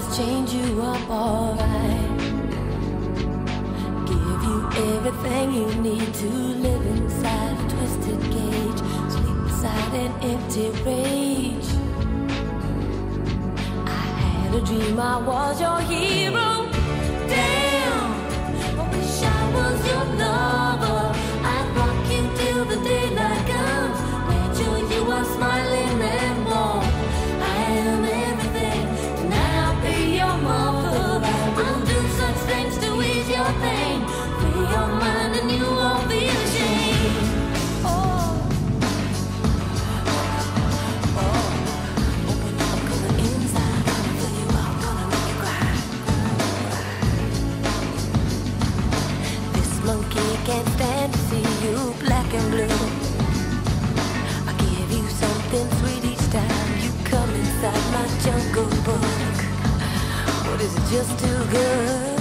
change you up alright. Give you everything you need to live inside a twisted cage. Sleep beside an empty rage. I had a dream I was your hero. Damn, I wish I was your lover. I'd rock you till the daylight comes. Made sure you are smiling and warm. I am everything. Tonight I'll be your mother. I'll do such things to ease your pain. Free your mind and you won't feel ashamed. Oh, open up, gonna inside, gonna fill you up, gonna make you cry. This monkey can't stand to see you black and blue. I give you something sweet each time you come inside my jungle book. What is it, just too good?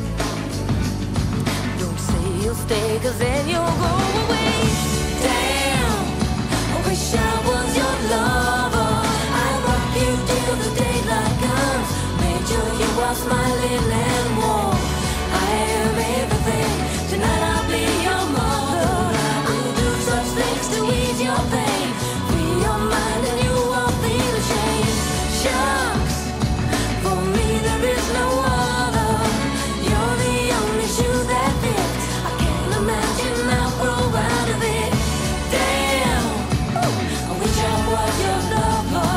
Don't say you'll stay, cause then you'll go away. Damn, I wish I was your lover. I'd rock you till the daylight comes. Made sure you are smiling and warm. I am everything. Tonight I'll be your mother. I'll do such things to ease your pain. Free your mind and you won't feel ashamed. Shucks, for me there is no other. You're the only shoe that fits. I can't imagine I'll grow out of it. Damn, I wish I was your lover.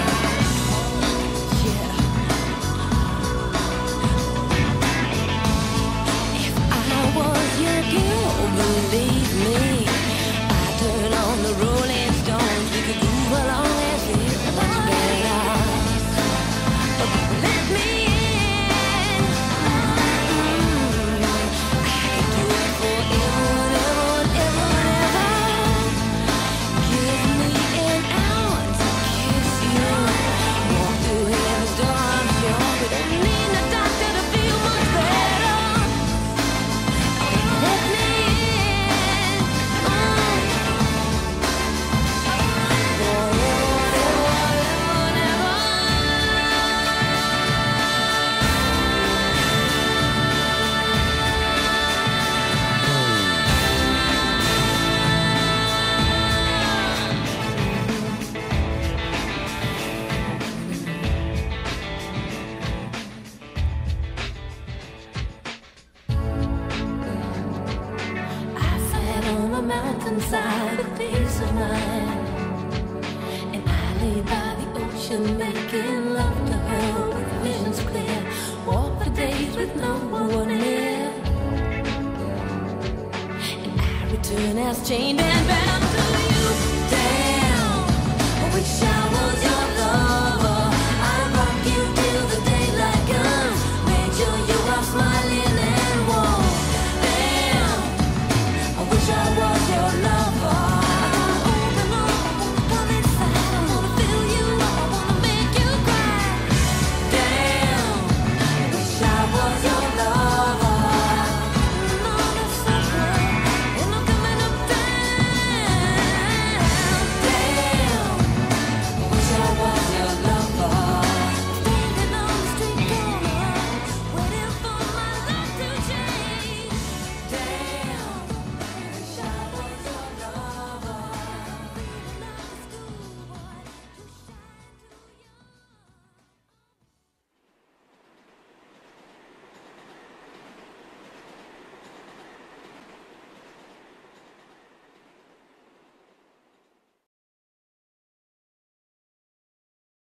Yeah. If I was your girl, believe me, I'd turn on the Rolling Stones. We could move along as if let's get it out. Let me in. I could do it forever and ever and ever. Give me an hour to kiss you. Walk through heaven's door, I'm sure. We don't need a doctor to feel much better. Let me in. I sat on a mountainside with peace of mind, and I lay by the ocean making love to her with visions clear. Walk for days with no one near, and I return as chained and bound to you. Damn, I wish I was your